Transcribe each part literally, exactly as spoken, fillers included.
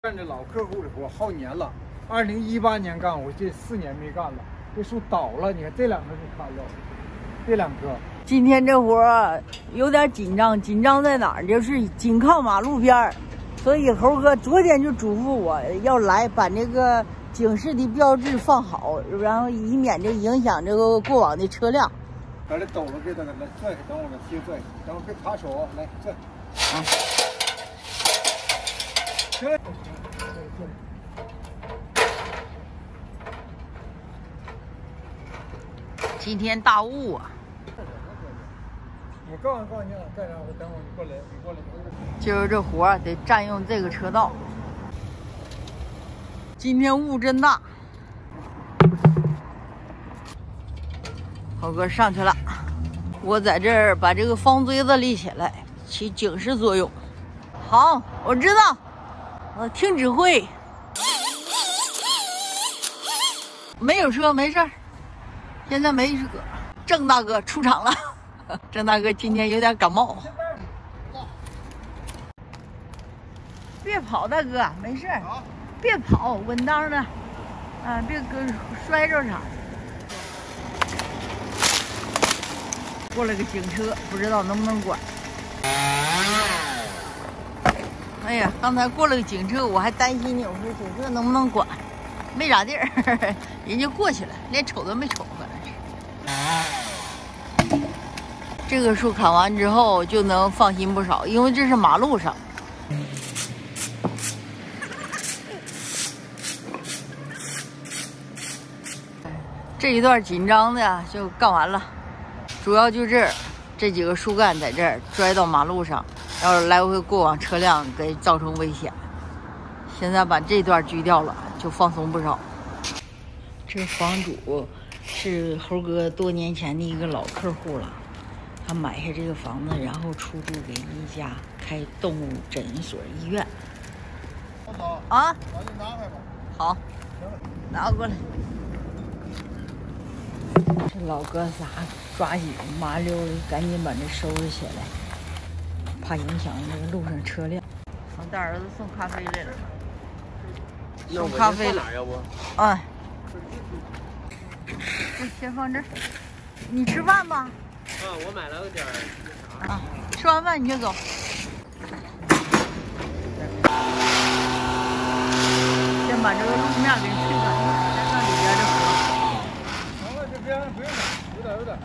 干这老客户的活好年了，二零一八年干，我这四年没干了。这树倒了，你看这两棵树看了，这两棵。 今天这活儿有点紧张，紧张在哪儿？就是紧靠马路边儿，所以猴哥昨天就嘱咐我要来把这个警示的标志放好，然后以免这影响这个过往的车辆。 把这抖了给他来拽开，等我给贴拽开，等我别卡手啊，来拽。啊。行了。 今天大雾啊！ 我告诉告诉你了，干啥？我等会儿你过来，你过来。 今儿这活儿得占用这个车道。今天雾真大。猴哥上去了，我在这儿把这个方锥子立起来，起警示作用。好，我知道，我听指挥。没有车，没事儿。现在没车，郑大哥出场了。郑大哥今天有点感冒，别跑，大哥，没事儿，别跑，稳当的，啊，别搁摔着啥。过来个警车，不知道能不能管。哎呀，刚才过了个警车，我还担心呢，我说警车能不能管？没咋地儿，人家过去了，连瞅都没瞅，可能是。这个树砍完之后就能放心不少，因为这是马路上。这一段紧张的就干完了，主要就这儿这几个树干在这儿拽到马路上，要是来回过往车辆给造成危险。现在把这段锯掉了，就放松不少。这房主是猴哥多年前的一个老客户了。他买下这个房子，然后出租给一家开动物诊所医院。 好啊， 把你拿开吧。 好，拿过来。这老哥仨抓紧麻溜的，赶紧把这收拾起来，怕影响这个路上车辆。我带儿子送咖啡来了，送咖啡了， 要不？ 哎，这先放这儿。你吃饭吗？ 嗯，我买了点儿。 啊，吃完饭你就走。先把这个路面给清干净，再上里边的活。 行了，这边不用了，有点有点。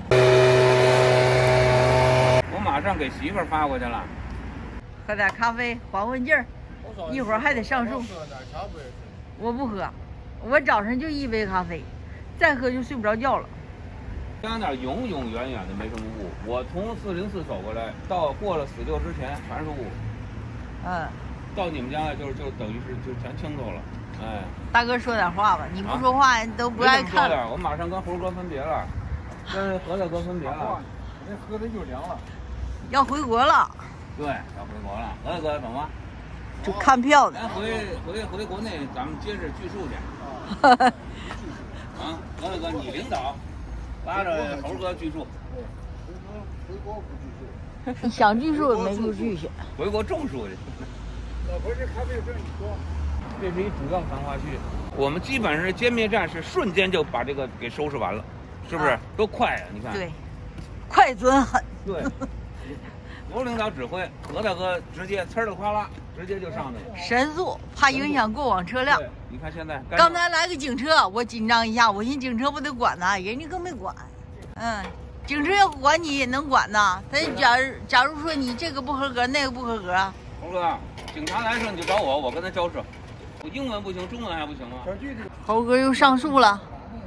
我马上给媳妇儿发过去了。 喝点咖啡缓缓劲儿，一会儿还得上树。我不喝，我早上就一杯咖啡，再喝就睡不着觉了。 家那儿永永远远的没什么雾，我从四零四走过来，到过了死六之前全是雾。 嗯， 到你们家来就是就等于是就全清透了。哎， 大哥说点话吧，你不说话、啊、都不爱看了。 我马上跟猴哥分别了，跟何大哥分别了。 这喝的又凉了。 要回国了。 对，要回国了。何大哥怎么？ 就看票的。 咱回回回国内，咱们接着锯树去。啊，何大哥，你领导。拉着猴哥锯树， 回国不锯树，想锯树也没处锯去， 回国种树去。 老婆，这咖啡有事你说。 这是一主要繁华区，我们基本上是歼灭战，是瞬间就把这个给收拾完了，是不是？啊、多快呀、啊！你看。 对，快准狠。 对。由领导指挥，何大哥直接呲儿的哗啦，直接就上去了。 神速，怕影响过往车辆。 你看现在。 刚才来个警车，我紧张一下，我寻警车不得管呐，人家更没管。嗯，警车要管你也能管呐。他假如假如说你这个不合格，那个不合格啊。 猴哥，警察来的时候你就找我，我跟他交涉。我英文不行，中文还不行吗？ 猴哥又上树了。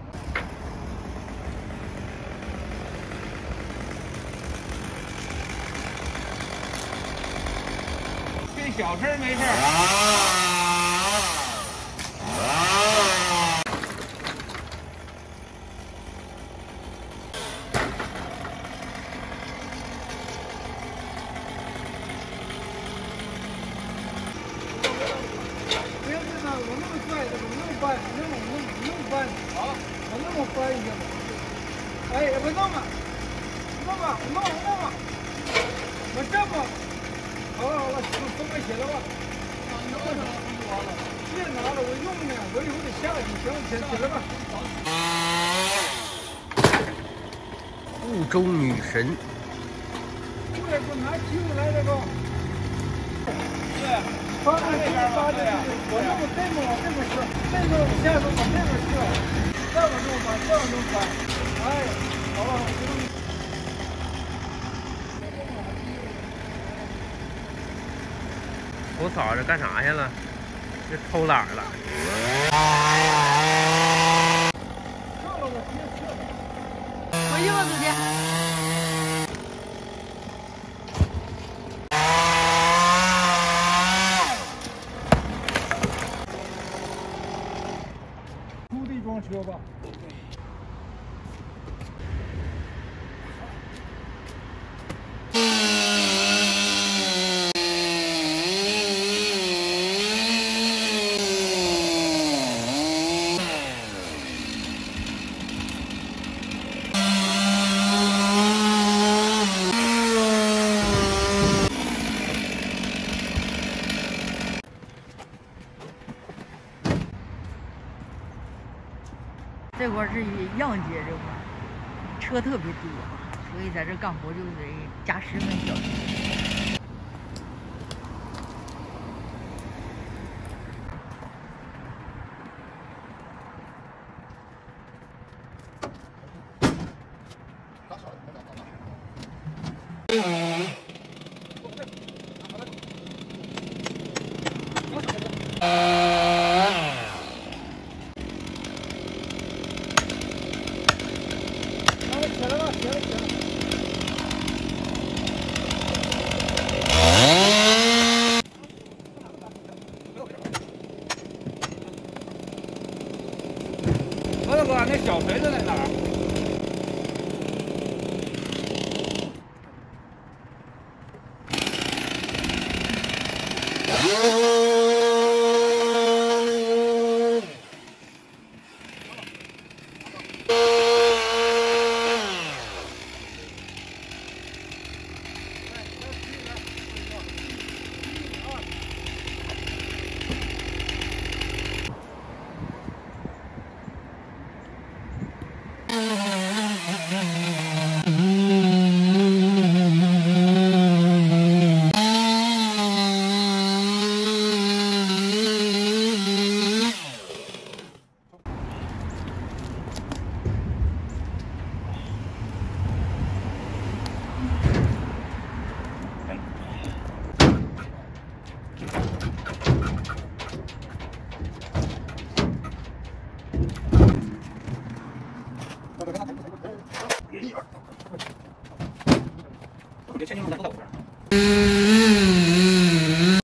小事没事儿。 不要这样，我那么帅，怎么那么笨？那么那么那么笨啊？我那么笨行吗？哎，我弄嘛，弄嘛，弄弄嘛，我这么。好了好了，都都快写了吧。啊，你弄什么？完了。 一会儿就下去，行，先起来吧。 雾中女神。 过来，给我拿机子来，这个。 对， 发这边发这边，我那么这么往这么试，这个往下头往这边试，再往这么翻，再往这么翻，哎，好了， 我嫂子干啥去了？这偷懒了。 上了我直接撤了。 回去吧，子健。 土地装车吧。 这块是样街这块，车特别多，所以在这干活就得加十分小心。 起来吧，起来起来。 何大哥，那小锤子在哪儿？别牵牛龙，咱都在我这儿。